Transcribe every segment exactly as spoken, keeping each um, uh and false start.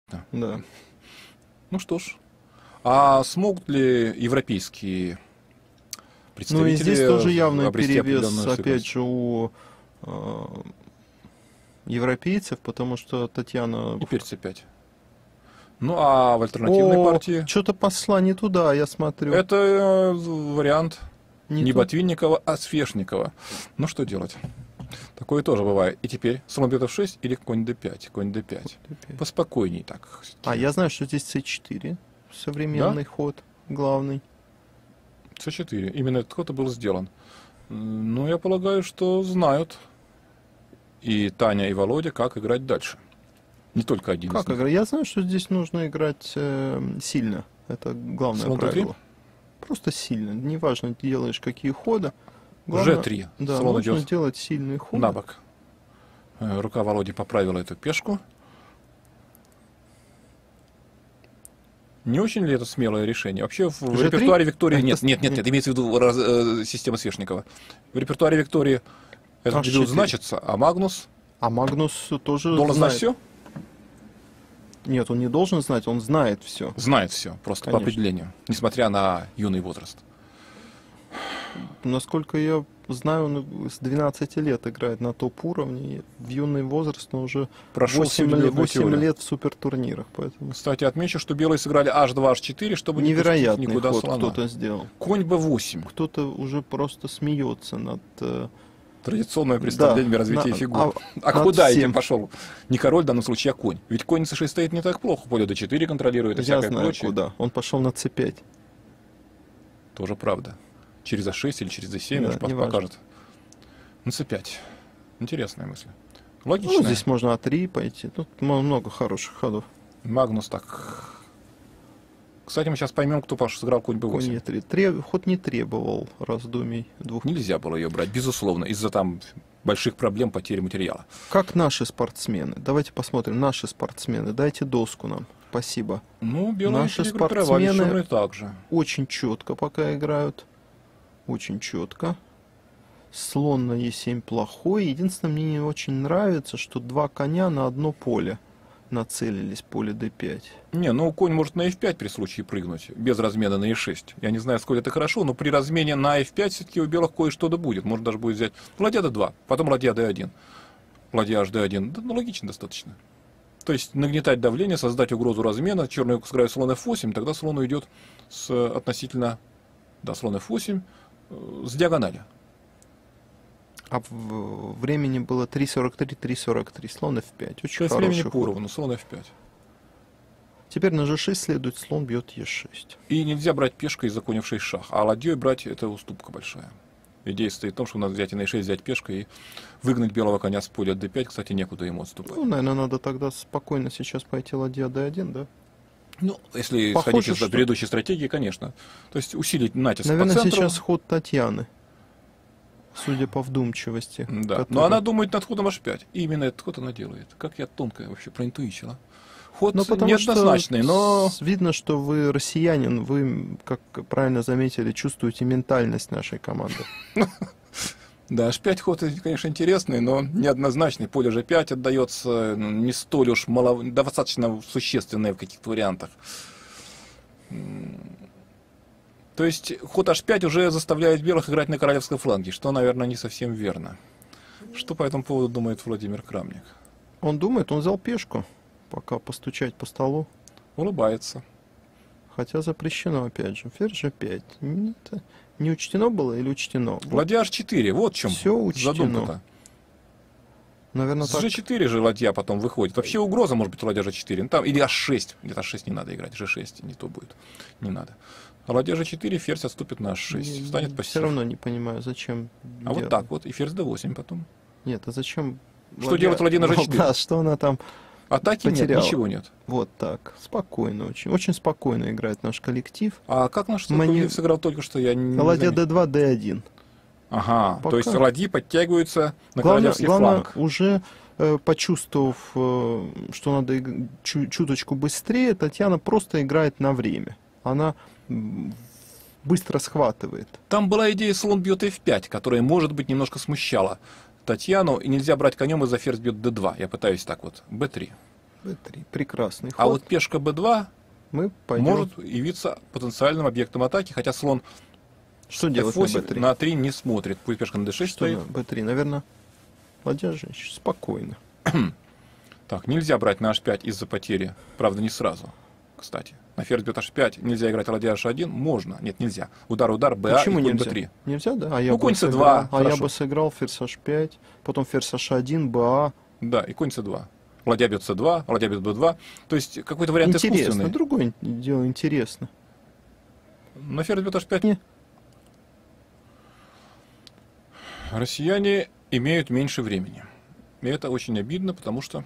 Да. Ну что ж. А смогут ли европейские представители... Ну и здесь тоже явный обрести перевес, определенную опять сыгранность? же, у э, европейцев, потому что Татьяна... И перец пять. Ну а в альтернативной О, партии... что-то пошла не туда, я смотрю. Это э, вариант не не ту- Ботвинникова, а Свешникова. Ну что делать? Такое тоже бывает. И теперь слон бьет эф шесть или конь дэ пять. Конь дэ пять. Поспокойней так. А я знаю, что здесь цэ четыре. Современный ход, главный. цэ четыре. Именно этот ход и был сделан. М, Ну, я полагаю, что знают и Таня, и Володя, как играть дальше. Не только один Как из них. играть? Я знаю, что здесь нужно играть э, сильно. Это главное Слон тэ три? правило. Просто сильно. Неважно, делаешь какие ходы. Главное- жэ три. Да, Слон нужно идет делать сильные ходы. на бок. Э, Рука Володи поправила эту пешку. Не очень ли это смелое решение? Вообще в жэ три? репертуаре Виктории... Это Нет, с- нет, нет, нет, имеется в виду раз- э, система Свешникова. В репертуаре Виктории этот аш дебют четыре. значится, а Магнус А Магнус тоже должен знать знает. все? Нет, он не должен знать, он знает все. Знает все, просто Конечно. по определению, несмотря на юный возраст. Насколько я знаю, он с двенадцати лет играет на топ-уровне. И в юный возраст он уже Прошел восемь, всю лет, дебютную восемь теорию. лет в супертурнирах. Поэтому Кстати, отмечу, что белые сыграли аш два, аш четыре, чтобы не пустить невероятный никуда ход слона. кто-то сделал. Конь бэ восемь. Кто-то уже просто смеется над... э, Традиционное представление Да, развития на- фигур. а- А, над куда всем. этим пошел? Не король, в данном случае, а конь. Ведь конь на цэ шесть стоит не так плохо. Поле дэ четыре контролирует и Я всякое знаю прочее. куда. Он пошел на цэ пять. Тоже правда. Через а шесть или через дэ семь, Да, уж пос- неважно. покажет. На цэ пять. Интересная мысль. Ну, Логичная. здесь можно а три пойти. Тут м- много хороших ходов. Магнус так. Кстати, мы сейчас поймем, кто Паша сыграл конь бэ Конь восемь. е три. Треб- Ход не требовал раздумий двух. Нельзя было ее брать, безусловно, из-за там больших проблем потери материала. Как наши спортсмены? Давайте посмотрим. Наши спортсмены. Дайте доску нам. Спасибо. Ну, белые Наши перегруппировали спортсмены- черные также. Очень четко пока играют. Очень четко. Слон на е семь плохой. Единственное, мне не очень нравится, что два коня на одно поле нацелились, поле дэ пять. Не, ну конь может на эф пять при случае прыгнуть, без размена на е шесть. Я не знаю, сколько это хорошо, но при размене на эф пять все-таки у белых кое-что да будет. Может даже будет взять ладья дэ два, потом ладья дэ один, ладья аш дэ один. Да, ну, логично достаточно. То есть нагнетать давление, создать угрозу размена. Черный сыграет слон эф восемь, тогда слон уйдет с относительно... Да, слон эф восемь э, с диагонали. А в времени было три сорок три, три сорок три. Слон эф пять. То Очень есть хороший времени ход. поровну, слон эф пять. Теперь на же шесть следует, слон бьет е шесть. И нельзя брать пешкой из-за коня в шесть шах, а ладьей брать это уступка большая. Идея стоит в том, что надо взять и на е шесть, взять пешкой и выгнать белого коня с поля дэ пять. Кстати, некуда ему отступать. Ну, наверное, надо тогда спокойно сейчас пойти ладья дэ один, да? Ну, если Похоже, исходить из что- предыдущей стратегии, конечно. То есть усилить натиск Наверное, по центру. сейчас ход Татьяны. Судя по вдумчивости. Да. которая- Но она думает над ходом аш пять. И именно этот ход она делает. Как я тонко вообще проинтуичила. Ход Ну, потому неоднозначный, что но... с- видно, что вы россиянин, вы, как правильно заметили, чувствуете ментальность нашей команды. Да, аш пять ход, конечно, интересный, но неоднозначный. Поле же пять отдается ну, не столь уж мало, достаточно существенное в каких-то вариантах. М. То есть ход аш пять уже заставляет белых играть на королевском фланге, что, наверное, не совсем верно. Что по этому поводу думает Владимир Крамник? Он думает, он взял пешку, пока постучать по столу. Улыбается. Хотя запрещено, опять же. Ферзь же пять. Не, это не учтено было или учтено? Вот, Ладья аш четыре, вот в чем Всё учтено. задумка-то. наверное, С так. же четыре же ладья потом выходит. Вообще угроза может быть у ладья же четыре. Ну, там, или аш шесть. Нет, аш шесть не надо играть. же шесть не то будет. Не надо. А ладья же четыре, ферзь отступит на аш шесть. Встанет Все пассив. равно не понимаю, зачем. А вот делать. так вот. И ферзь дэ восемь потом. Нет, а зачем? Что делать ладья на же четыре? Да, что она там... Атаки нет, Потеряла. ничего нет. Вот так. Спокойно очень. Очень спокойно играет наш коллектив. А как наш Мани- коллектив сыграл только что? Я не Ладья заметил. дэ два, дэ один. Ага, Пока. то есть ладьи подтягиваются на Главное, королевский главное фланг. уже э, почувствовав, э, что надо иг- чу- чуточку быстрее, Татьяна просто играет на время. Она м, быстро схватывает. Там была идея слон бьет эф пять, которая, может быть, немножко смущала Татьяну. И нельзя брать конем из-за ферзь бьет дэ два. Я пытаюсь так вот. бэ три. бэ три. Прекрасный ход. А вот пешка бэ два мы пойдем. может явиться потенциальным объектом атаки, хотя слон что делать эф восемь на бэ три? На три не смотрит. Пусть пешка на дэ шесть что стоит. На бэ три, наверное, ладья женщина. Спокойно. Так, нельзя брать на аш пять из-за потери. Правда, не сразу, кстати. На ферзь бьет аш пять нельзя играть ладья аш один. Можно. Нет, нельзя. Удар, удар, БА Почему и конь нельзя? бэ три. Нельзя, да? А я Ну, бы конь цэ сыграл- два, А я хорошо. бы сыграл ферзь аш пять, потом ферзь аш один, БА. Да, и конь цэ два. Ладья бьет цэ два, ладья бьет бэ два. То есть какой-то вариант Интересно. искусственный. Другое дело интересно. На ферзь бьет аш пять. Не. Россияне имеют меньше времени. И это очень обидно, потому что...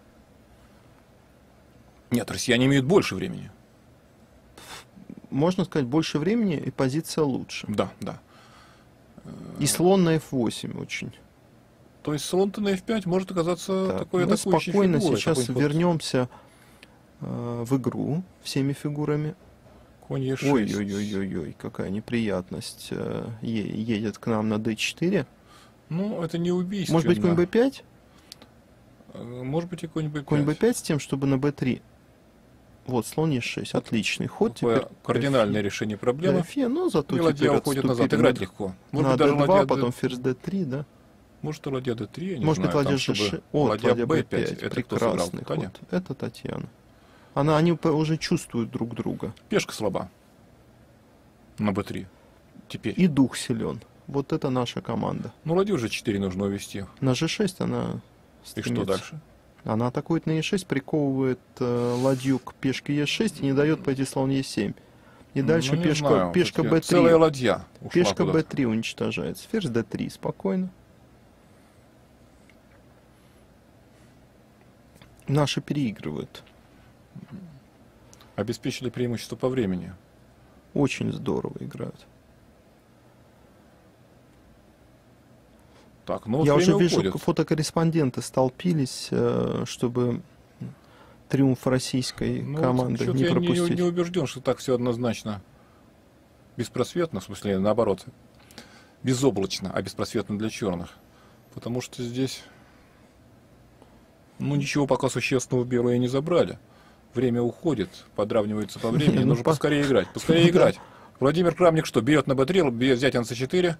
Нет, россияне имеют больше времени. Можно сказать, больше времени и позиция лучше. Да, да. И слон на эф восемь очень. То есть слон-то на эф пять может оказаться Так, такой мы атакующей спокойно фигурой. сейчас Какой-нибудь вот вернемся э, в игру всеми фигурами. конь е шесть. Ой-ой-ой-ой, какая неприятность. Э, е- едет к нам на дэ четыре. Ну, это не убийственно. Может быть, конь бэ пять? Э, Может быть, и конь бэ пять. Конь бэ пять с тем, чтобы на бэ три. Вот, слон е шесть. Отличный ход. Такое Теперь кардинальное эф- решение да, проблемы. эф, но зато И ладья теперь уходит назад. отступили Играть на- легко. Может на быть, даже дэ два, ладья потом Д- ферзь дэ три, да? Может, и ладья дэ три, я не Может быть, знаю. ладья там, же чтобы ше- О, ладья ладья бэ бэ пять. пять. Это кто сыграл? Прекрасный Таня? ход. Это Татьяна. Она, они п- уже чувствуют друг друга. Пешка слаба. На бэ три. Теперь. И дух силен. Вот это наша команда. Ну, ладью уже четыре нужно увести. На же шесть она И стремится. что дальше? Она атакует на е шесть, приковывает э, ладью к пешке е шесть и не дает пойти слон е семь. И дальше Ну, не пешка, знаю, пешка всё-таки бэ три. Целая ладья ушла Пешка куда-то. бэ три уничтожается. Ферзь дэ три. Спокойно. Наши переигрывают. Обеспечили преимущество по времени. Очень здорово играют. Так, ну вот Я время уже вижу, уходит. фотокорреспонденты столпились, э, чтобы триумф российской Ну, команды вот, не что-то я пропустить. не, не убежден, что так все однозначно беспросветно, в смысле, наоборот, безоблачно, а беспросветно для черных. Потому что здесь, ну, ничего пока существенного белые не забрали. Время уходит, подравнивается по времени, Не, ну, нужно по- поскорее играть, поскорее Да. играть. Владимир Крамник что, берет на бэ три, берет взятие на цэ четыре?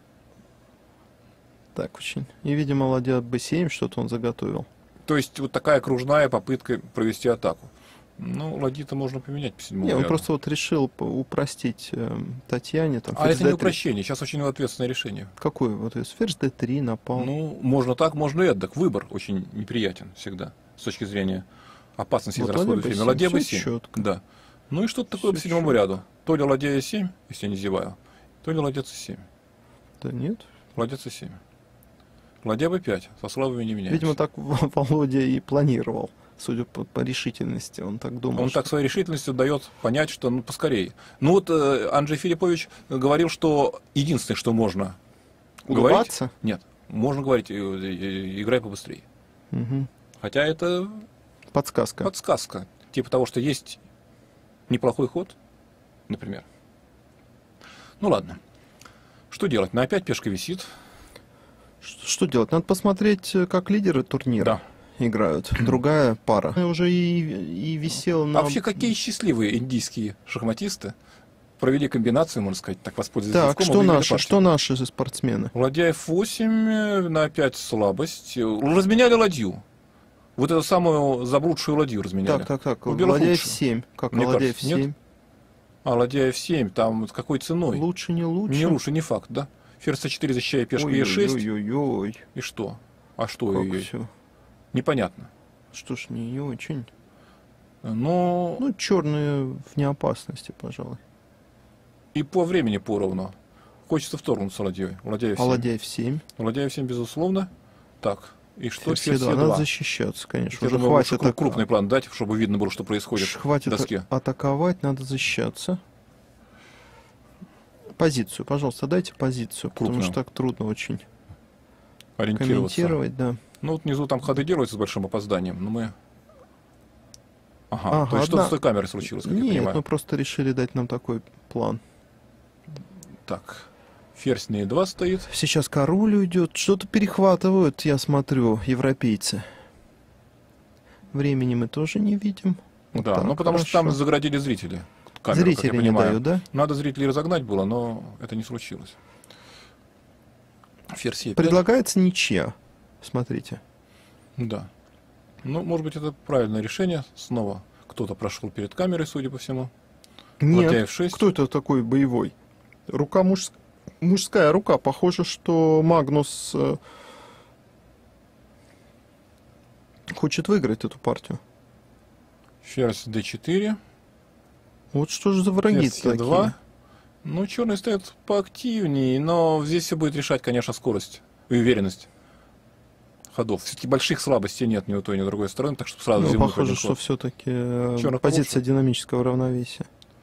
Так очень. И, видимо, ладья бэ семь что-то он заготовил. То есть вот такая кружная попытка провести атаку. Ну, ладьи-то можно поменять по седьмому Не, он ряду. просто вот решил п- упростить э, Татьяне. Там, А ферзь это не дэ три. упрощение, сейчас очень ответственное решение. Какой вот из ферзь дэ три напал. Ну, можно так, можно и эдак. Выбор очень неприятен всегда, с точки зрения опасности Вот израсхода ладья бэ времени. семь, Ладья бэ всё семь. чётко. Да. Ну и что-то такое по Всё седьмому чётко. ряду. То ли ладья е семь, если я не зеваю, то ли ладья цэ семь. Да нет. Ладья цэ семь. Ладья бэ пять. Со славами не меняется. Видимо, так В- Володя и планировал. Судя по, по решительности, он так думал. Он что- так своей решительностью дает понять, что ну поскорее. Ну вот э, Анджей Филиппович говорил, что единственное, что можно говорить... Улыбаться? Нет, можно говорить, э, э, играй побыстрее. Мгм. Хотя это Подсказка. подсказка. Типа того, что есть неплохой ход, например. Ну ладно. Что делать? На опять пешка висит. Ш- Что делать? Надо посмотреть, э, как лидеры турнира Да. играют. Другая пара. Уже и, и висел на... А вообще, какие счастливые индийские шахматисты провели комбинацию, можно сказать, так воспользовались Так, языком, что и выиграли наши, партию. что наши спортсмены? Ладья эф восемь э, на опять слабость. Э, Разменяли ладью. Вот эту самую заблудшую ладью разменяли. Так, так, так. У белых Ладья лучше. эф семь. Как Мне ладья кажется, эф семь? нет? А ладья эф семь, там с какой ценой? Лучше, не лучше? Не лучше, не факт, да? Ферзь цэ четыре защищая пешку е шесть. Ой-ой-ой. И что? А что Как ей? все. Непонятно. Что ж, не очень. Но Ну, черные в неопасности, пожалуй. и по времени поровну. Хочется вторгнуться ладьей. Ладья эф семь. А ладья эф семь? Ладья эф семь, безусловно. Так, и что? Ферзь Ферзь Е е два. Надо два. защищаться, конечно. Я Уже думаю, хватит, лучше круг- так- крупный план дать, чтобы видно было, что происходит хватит в доске. атаковать, надо защищаться. Позицию, пожалуйста, дайте позицию, потому Крупную. что так трудно очень Ориентироваться. комментировать, да. Ну вот внизу там ходы делаются с большим опозданием, но мы... Ага, Ага, то есть что-то одна- с той камерой случилось, как я Нет, понимаю. мы просто решили дать нам такой план. Так, ферзь на е два стоит. Сейчас король уйдет, что-то перехватывают, я смотрю, европейцы. Времени мы тоже не видим. Вот Да, так, ну потому что хорошо. там заградили зрители. Камеру, Зрители как я не понимаю. дают, да? Надо зрителей разогнать было, но это не случилось. Ферзь Е пять. Предлагается ничья. Смотрите. Да. Ну, может быть, это правильное решение. Снова кто-то прошел перед камерой, судя по всему. Ладья Нет, эф шесть. кто это такой боевой? Рука муж... мужская рука. Похоже, что Магнус э, хочет выиграть эту партию. Ферзь дэ четыре. Вот что же за враги Ферзь такие? Е два. Ну, черный стоит поактивнее, но здесь все будет решать, конечно, скорость и уверенность ходов. Все-таки больших слабостей нет ни у той, ни у другой стороны, так что сразу Ну, земной похоже, один что ход. все-таки Чёрных позиция получше. динамического равновесия.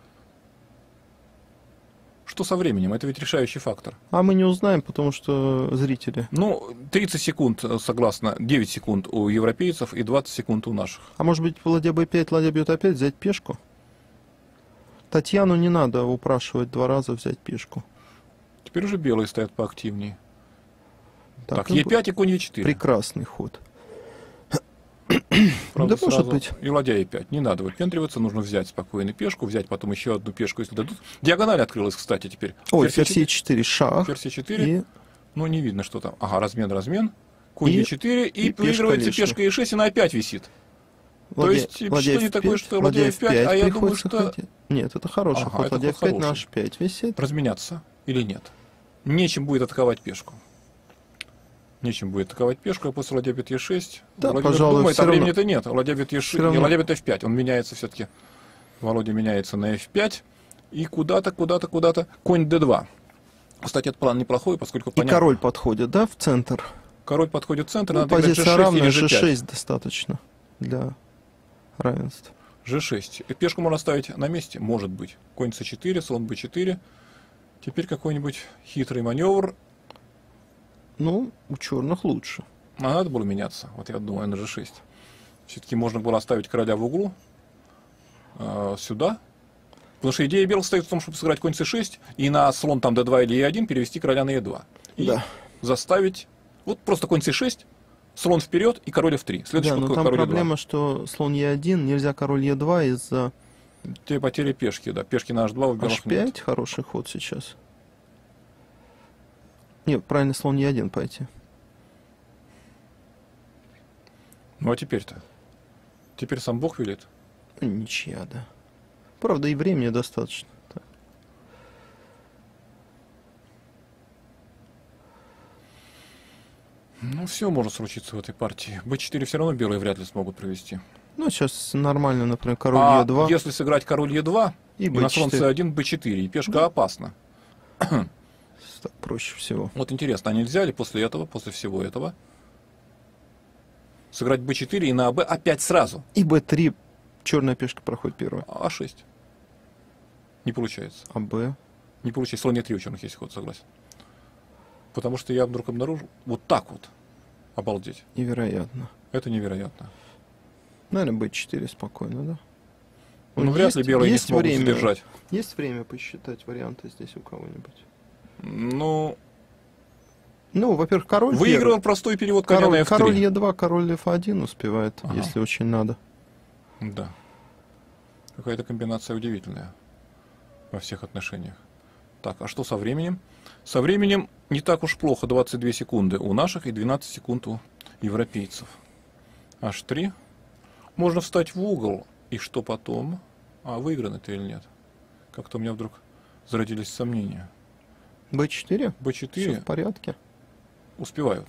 Что со временем? Это ведь решающий фактор. А мы не узнаем, потому что зрители. Ну, тридцать секунд, э, согласно, девять секунд у европейцев и двадцать секунд у наших. А может быть, ладья бэ пять, ладья бьет опять, взять пешку? Татьяну не надо упрашивать два раза взять пешку. Теперь уже белые стоят поактивнее. Так, и Е бу- пять и конь Е четыре. Прекрасный ход. Правда, Да, может сразу быть. И ладья Е пять. Не надо выпендриваться, нужно взять спокойно пешку, взять потом еще одну пешку, если дадут. Диагональ открылась, кстати, теперь. Ой, Ферзь Е ферзь Е четыре, шах. Ферзь Е четыре. И Ну, не видно, что там. Ага, размен, размен. Конь И- Е четыре. И, и пешка выигрывается лишняя. пешка Е шесть, и она опять висит. То ладья- есть, ладья что не эф такое, пять, что ладья ладья эф эф пять, а я думаю, приходится что ходить. Нет, это хороший Ага, ход. это Ладья ход эф пять на хороший. аш пять висит. разменяться или нет. Нечем будет атаковать пешку. Нечем будет атаковать пешку, а после ладья бьет Е шесть. Да, Владимир пожалуй, думает, всё а равно- времени-то нет. Ладья бьет Е шесть, всё равно- не, ладья бьет эф пять. Он меняется все-таки. Володя меняется на эф пять. И куда-то, куда-то, куда-то. Конь дэ два. Кстати, этот план неплохой, поскольку И понятно. король подходит, да, в центр? Король подходит в центр, Ну, надо играть позиция Же шесть равная, или Же Же пять. шесть достаточно для равенства. Же шесть. И пешку можно ставить на месте? Может быть. Конь С четыре, слон Б четыре. Теперь какой-нибудь хитрый маневр. Ну, у черных лучше. А надо было меняться. Вот я думаю, на Же шесть. Все-таки можно было оставить короля в углу. э, сюда. Потому что идея белых стоит в том, чтобы сыграть конь С шесть и на слон там Д два или Е один перевести короля на Е два. И Да. заставить... Вот просто конь С шесть, слон вперед и король эф три. Следующий Да, ход но там король Е два. проблема, что слон Е один, нельзя король Е два из-за Те потери пешки, да. Пешки на Аш два у белых аш нет. пять. Хороший ход сейчас. Нет, правильно слон Е один пойти. Ну а теперь-то? Теперь сам Бог велит. Ну, ничья, да. Правда, и времени достаточно. Так. Ну, все может случиться в этой партии. Б четыре все равно белые вряд ли смогут провести. Ну, сейчас нормально, например, король а Е два если сыграть король Е два и и на слон С Б четыре. один, Б четыре, и пешка опасна. Так проще всего. Вот интересно, а нельзя ли после этого, после всего этого, сыграть Б четыре и на АБ опять сразу? И Б три. Черная пешка проходит первая. А шесть. Не получается. А Б. Не получается. Слон Е три у черных есть ход, согласен. Потому что я вдруг обнаружил вот так вот. Обалдеть. Невероятно. Это невероятно. Наверное, Б четыре спокойно, да? Ну, вряд ли Есть- белые не есть смогут время. сдержать. Есть время посчитать варианты здесь у кого-нибудь? Ну, Ну, во-первых, король выигрывал первый. простой перевод коня на Король, эф три. король Е два, король эф один успевает, Ага. если очень надо. Да. Какая-то комбинация удивительная во всех отношениях. Так, а что со временем? Со временем не так уж плохо. двадцать две секунды у наших и двенадцать секунд у европейцев. Аш три. Можно встать в угол. И что потом? А выигран это или нет? Как-то у меня вдруг зародились сомнения. Б четыре? Б Все четыре в порядке? успевают.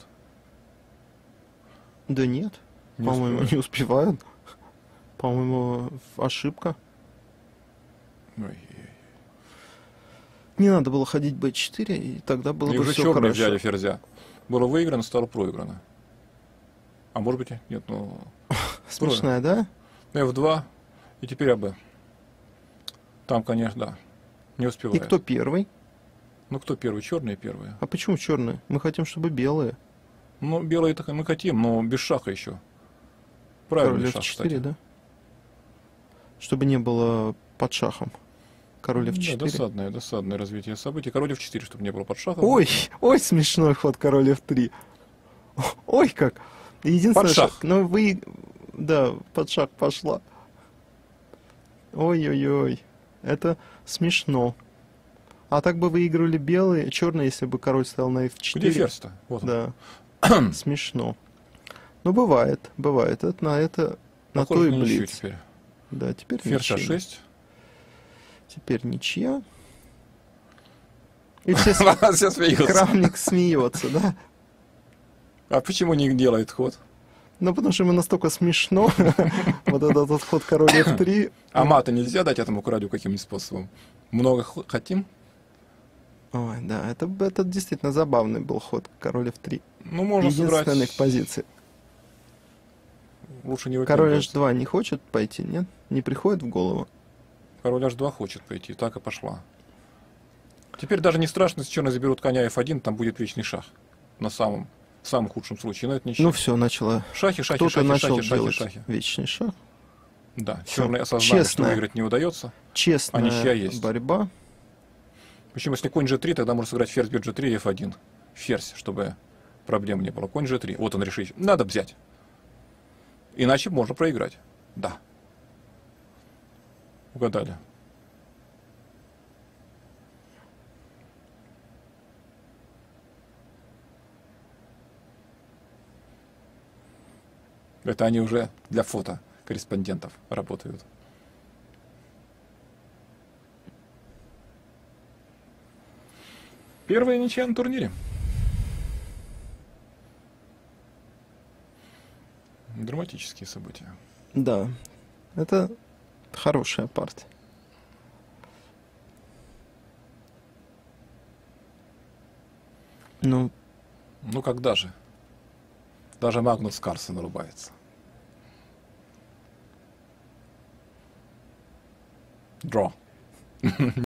Да нет. Не По-моему, успевают. не успевают. По-моему, ошибка. Ой. Не надо было ходить Б четыре, и тогда было И бы уже все черные хорошо. взяли ферзя. Было выиграно, стало проиграно. А может быть, и нет, ну... Смешная, да? эф два и теперь АБ. Там, конечно, да. Не И успевает. кто первый? Ну, кто первый? Черные первые. А почему черные? Мы хотим, чтобы белые. Ну, белые так мы хотим, но без шаха еще. Правильный Король шах, эф четыре, кстати. да? Чтобы не было под шахом. Король эф Да, четыре. досадное, досадное развитие событий. Король эф четыре, чтобы не было под шахом. Ой, ой, смешной ход король эф три. Ой, как. Единственное, Под шах. что- ну, вы Да, под шаг пошла. Ой-ой-ой. Это смешно. А так бы выигрывали белые, черные, если бы король стоял на эф четыре. Где ферзь-то? Вот он. Да. Смешно. Ну, бывает, бывает. Это на это, на то Похоже и на ничью блиц. теперь. Да, теперь Ферзь а ничья. шесть. Теперь ничья. И все Все смеются. Крамник смеется, да? А почему не делает ход? Ну, потому что ему настолько смешно. Вот этот ход король эф три. А мата нельзя дать этому королю каким-нибудь способом? Много х- хотим? Ой, да, это, это действительно забавный был ход король эф три. Ну, можно сыграть... Единственных позиций. Лучше не Король выпендриваться. эйч два не хочет пойти, нет? Не приходит в голову? Король аш два хочет пойти, так и пошла. Теперь даже не страшно, если черные заберут коня эф один, там будет вечный шах. На самом, в самом худшем случае. Но это ничего. Ну все, начало. Шахи, шахи, Кто-то шахи, начал шахи, шахи, делать шахи. вечный шаг. Да, Всё. черные осознали, что Честная. выиграть не удается. Честная А ничья есть. борьба. Причем, если конь джи три, тогда можно сыграть ферзь бьет джи три и эф один. Ферзь, чтобы проблем не было. Конь джи три. Вот он решит. Надо взять. Иначе можно проиграть. Да. Угадали. Это они уже для фото корреспондентов работают. Первая ничья на турнире. Драматические события. Да, это хорошая партия. Ну, Ну когда же? Даже Магнус Карлсен рубается. Дро.